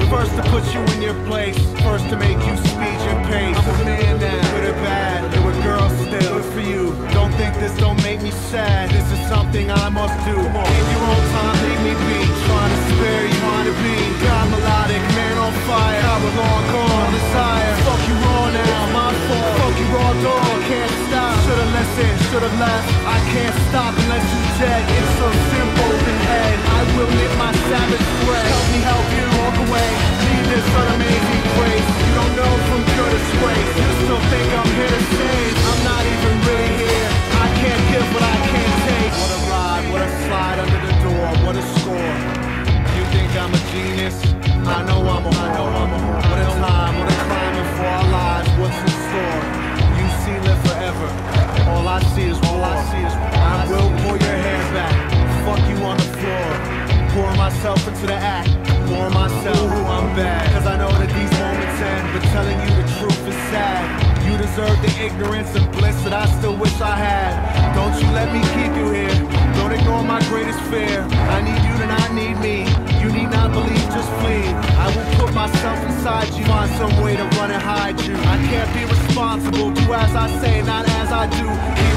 First to put you in your place, first to make you speed your pace. I'm a man now, good or bad, and with girls still. Good for you, don't think this don't make me sad. This is something I must do. In your own time, leave me be. Trying to spare you, trying to be. God melodic, man on fire. I was long gone, desire. Fuck you raw now, my fault. Fuck you raw dog, can't stop. Should've listened, should've left. I can't stop unless you dead. It's so simple in head. I will knit my savage thread. Help you walk away. Leave this unamazing grace. You don't know from pure disgrace. You still think I'm here to save. I'm not even really here. I can't give what I can't take. What a ride, what a slide under the door, what a score. You think I'm a genius? I know I'm a whore. What a time, what a climbing for our lives. What's in store? You see, live forever. All I see is war. I will pull your hair back. Fuck you on the floor. Pour myself into the act. Pour myself. Ooh, I'm bad. Cause I know that these moments end, but telling you the truth is sad. You deserve the ignorance and bliss that I still wish I had. Don't you let me keep you here. Don't ignore my greatest fear. I need you to not need me. You need not believe, just flee. I will put myself inside you. Find some way to run and hide you. I can't be responsible. Do as I say, not as I do.